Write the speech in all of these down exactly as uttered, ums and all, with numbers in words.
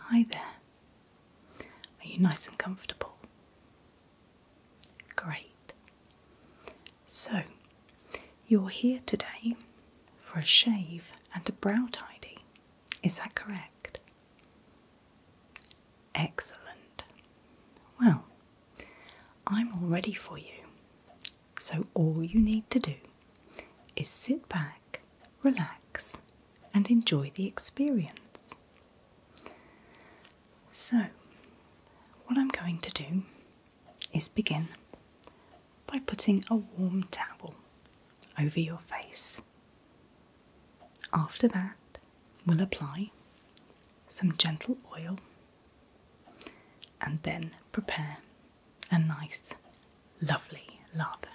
Hi there. Are you nice and comfortable? Great. So, you're here today for a shave and a brow tidy. Is that correct? Excellent. Well, I'm all ready for you. So all you need to do is sit back, relax, and enjoy the experience. So, what I'm going to do is begin by putting a warm towel over your face. After that, we'll apply some gentle oil and then prepare a nice, lovely lather.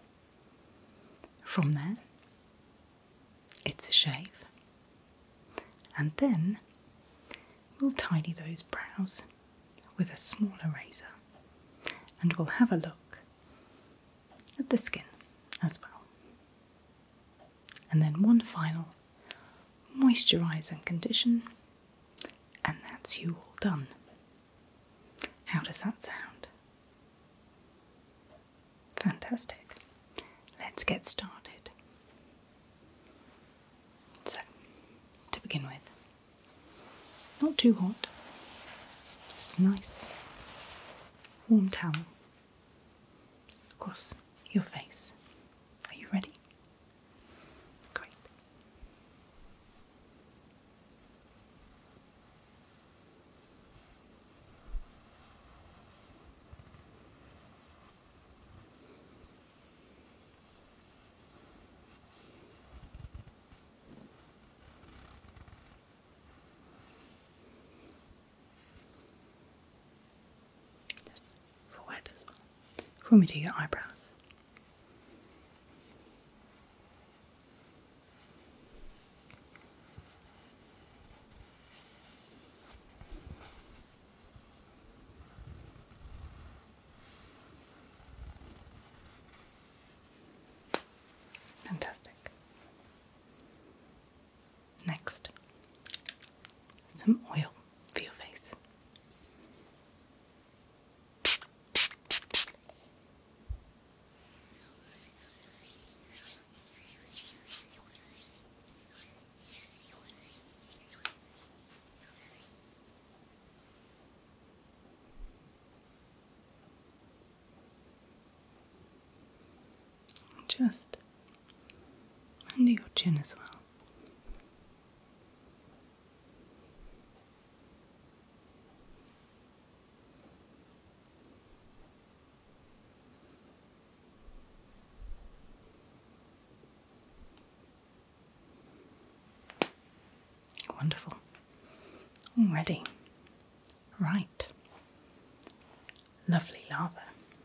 From there, it's a shave, and then we'll tidy those brows with a smaller razor, and we'll have a look at the skin as well. And then one final moisturise and condition, and that's you all done. How does that sound? Fantastic. Let's get started. So, to begin with, not too hot, just a nice warm towel across your face. Are you ready? Great. Just forward as well. Before we do your eyebrows. Fantastic. Next, some oil for your face. Just under your chin as well. Wonderful. Already. Right. Lovely lather.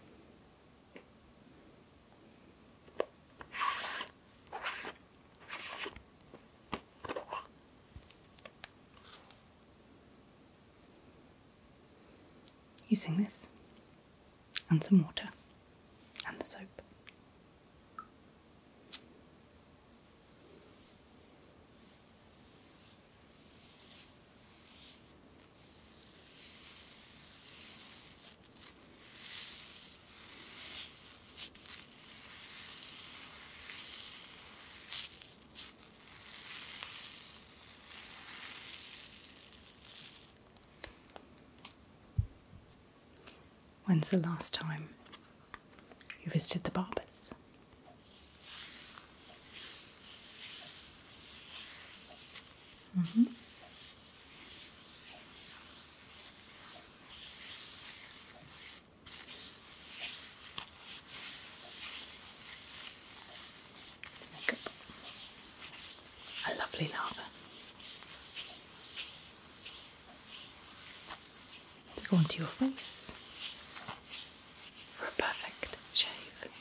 Using this and some water and the soap. When's the last time you visited the barbers? Mm-hmm. Makeup. A lovely lather. To go onto your face for a perfect shave.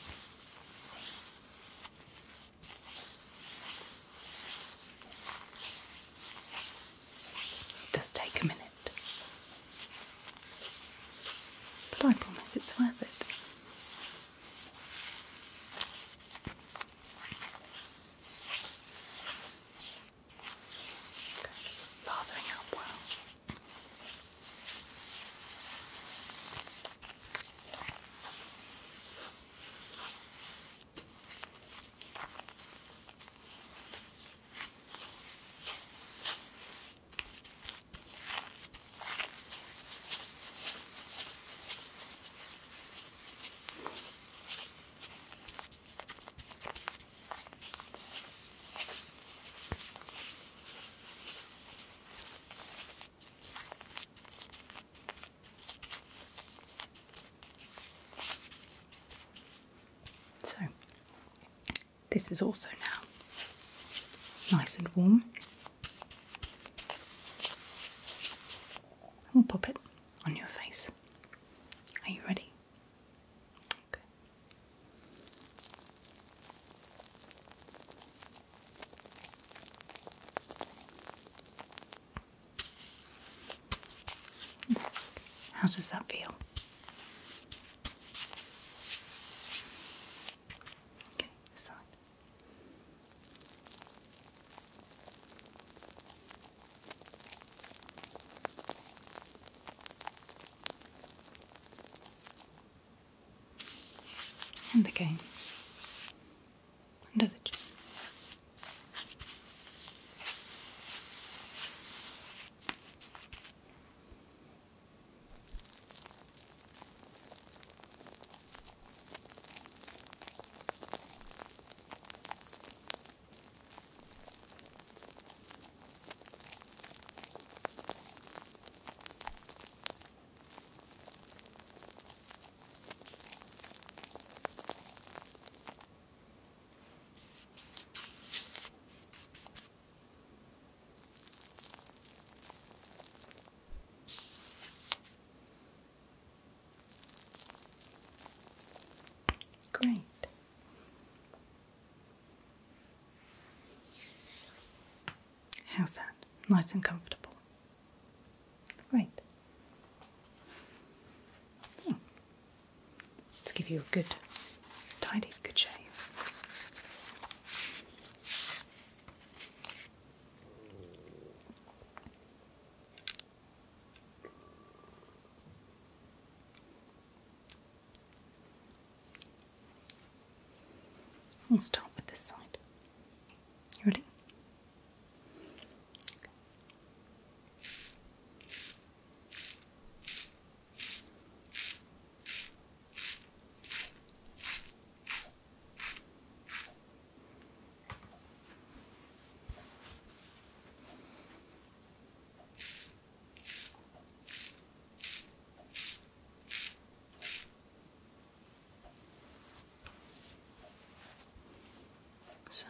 It does take a minute, but I promise it's worth it. Okay, lathering up well. face is also now nice and warm. We'll pop it on your face. Are you ready? Okay. How does that feel? Okay, this side. And again, under the chin. Great. How's that? Nice and comfortable. Great. Oh. Let's give you a good, tidy, good shave. We'll start with this side. You ready? So,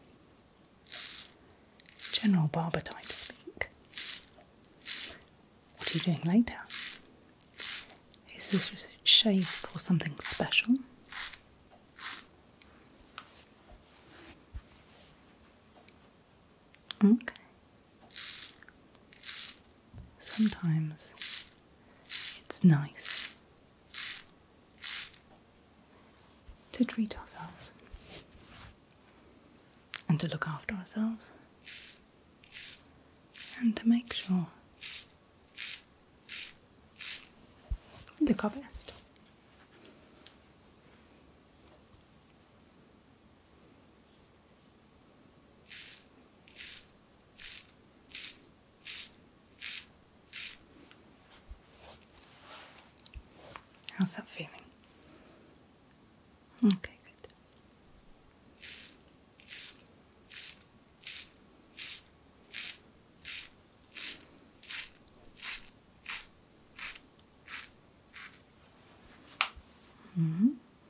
general barber type speak. What are you doing later? Is this shave for something special? Okay. Sometimes it's nice to treat ourselves and to look after ourselves and to make sure we look our best. How's that feeling? Okay. Mm-hmm.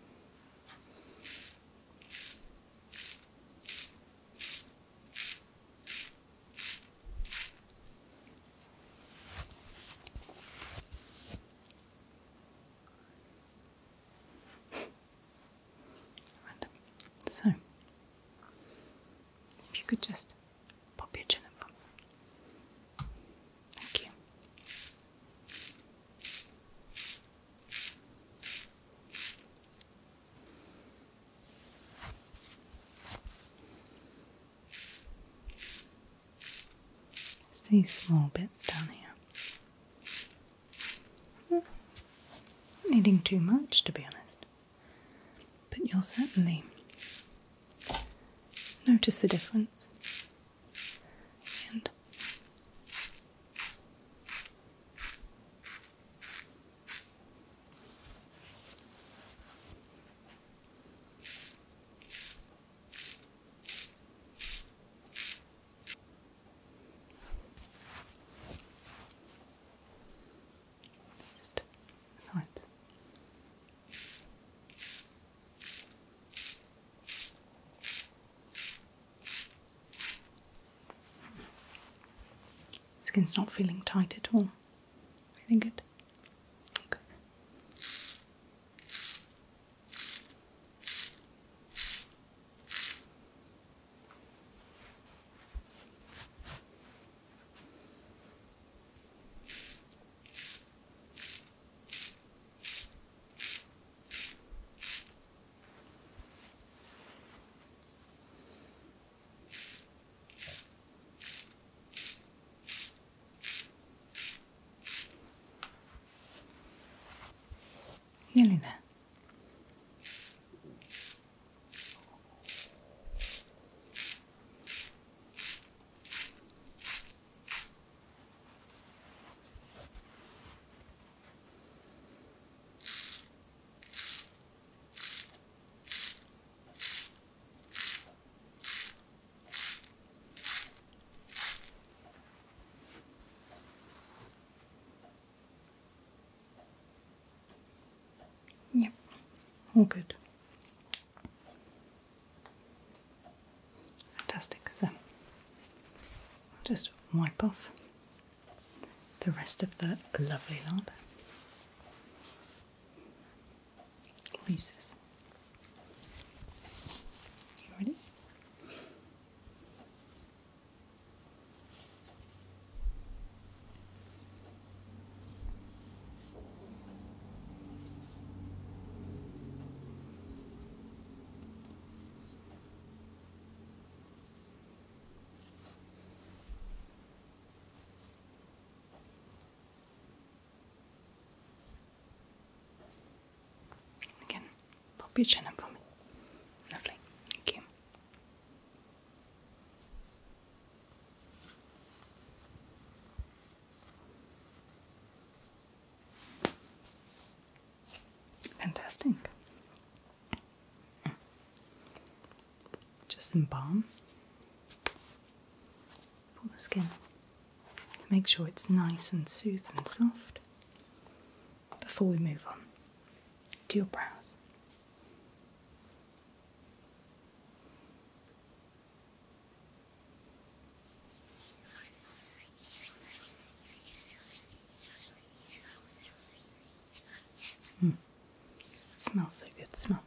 So, if you could just pop your chin up for me. Thank you. Just these small bits down here. Not needing too much, to be honest, but you'll certainly notice the difference. And just sides. Skin's not feeling tight at all. Everything good? Okay. Nearly there. Yep, all good. Fantastic. So, I'll just wipe off the rest of the lovely lather. We'll use this. You ready? Again, pop your chin up for me. Lovely, thank you. Fantastic. Just some balm for the skin. Make sure it's nice and soothed and soft before we move on to your brows. Mm. It smells so good. Smell.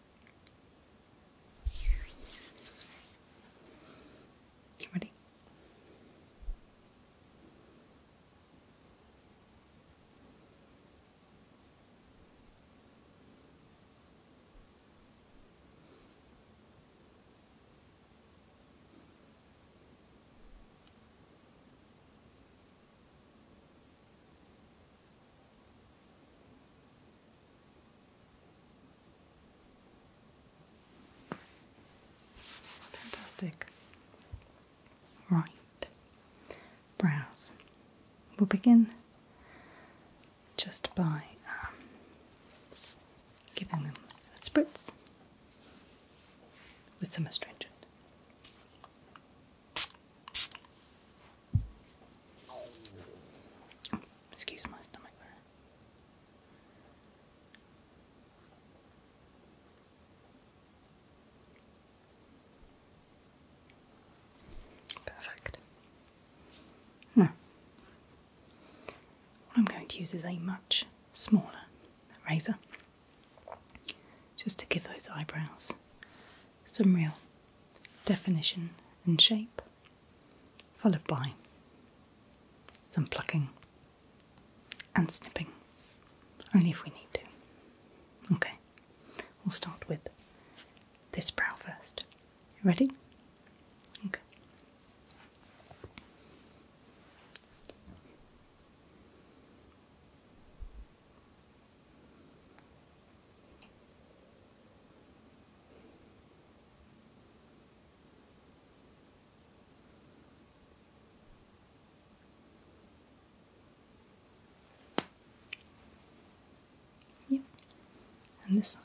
Ready? Fantastic. Right. Brows. We'll begin just by um, giving them a spritz with some astringent. Oh, excuse my stomach there. Perfect. Now, what I'm going to use is a much smaller razor, just to give those eyebrows some real definition and shape, followed by some plucking and snipping, only if we need to. Okay, we'll start with this brow first. Ready? Okay. Yep, and this side.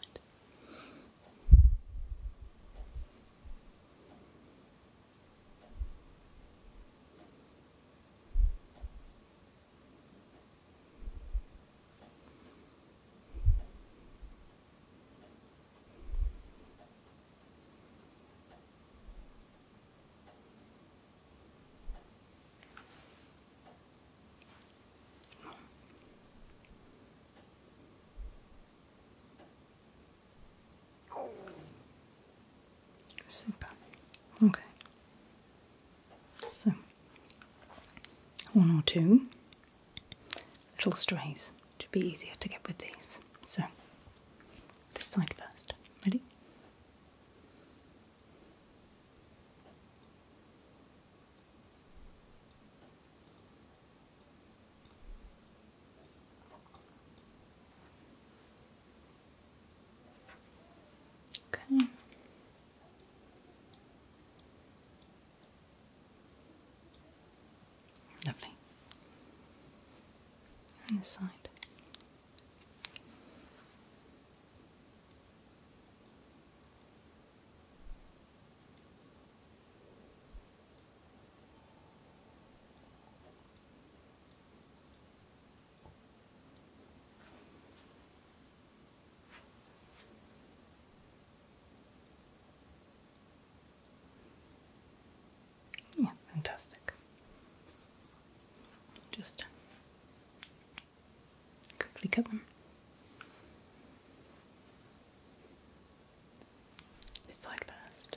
one or two little strays to be easier to get with these. So, this side first. Ready? Okay. Lovely. And this side. Yeah, fantastic. Just quickly cut them. This side first.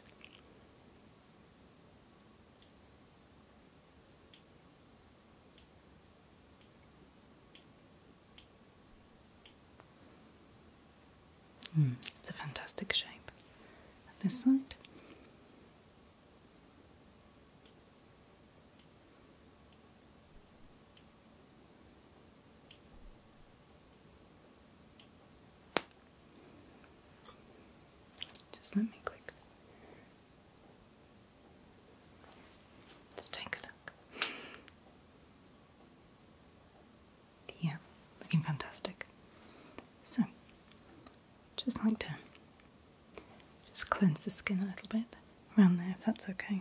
Mm, it's a fantastic shape. And this side. Just let me quick. Let's take a look. Yeah, looking fantastic. So, just like to just cleanse the skin a little bit around there, if that's okay.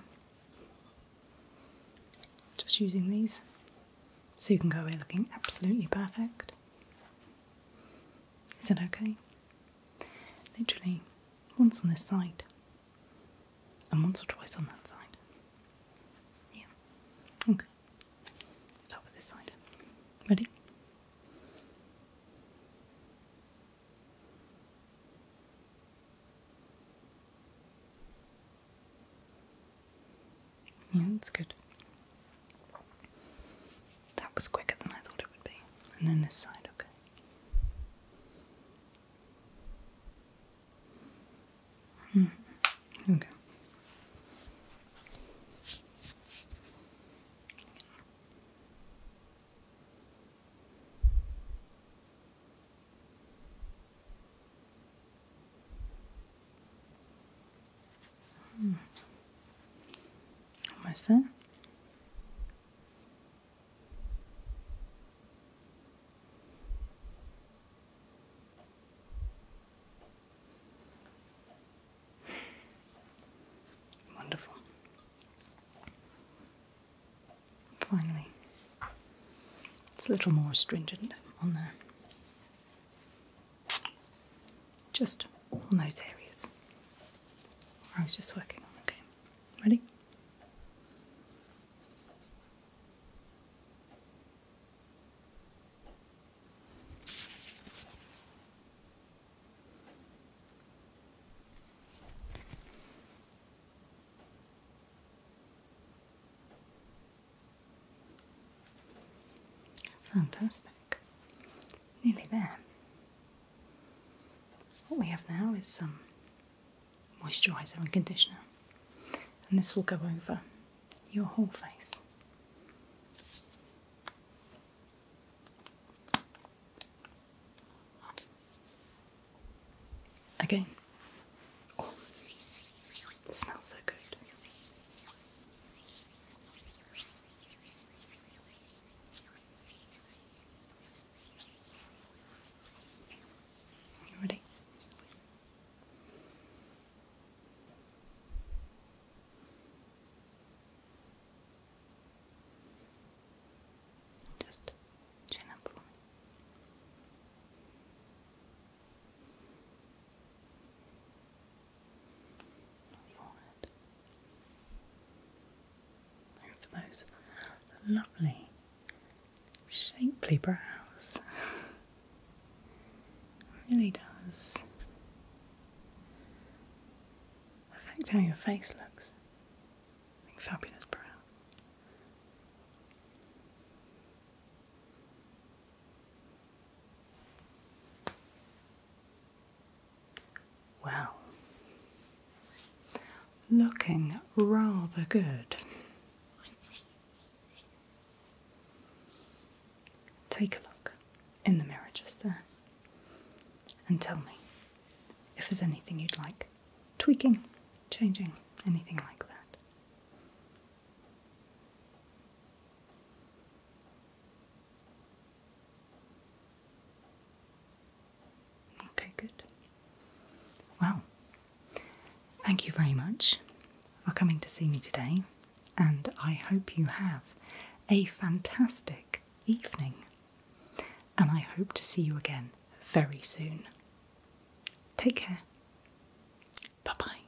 Just using these so you can go away looking absolutely perfect. Is that okay? Literally once on this side and once or twice on that side. Yeah. Okay. Start with this side. Ready? Yeah, that's good. That was quicker than I thought it would be. And then this side, okay. Hmm. Okay. Hmm. Almost there. Wonderful. Finally, it's a little more astringent on there. Just on those areas where I was just working on. Okay, ready? Fantastic. Nearly there. What we have now is some moisturiser and conditioner, and this will go over your whole face. Again. Oh, it smells so good. You ready? Just chin up for me. Forehead. And for those lovely, shapely brows. It really does affect how your face looks. Fabulous brow. looking rather good. Take a look in the mirror just there and tell me if there's anything you'd like tweaking, changing, anything like that. Okay, good. Well, thank you very much for coming to see me today, and I hope you have a fantastic evening. And I hope to see you again very soon. Take care. Bye bye.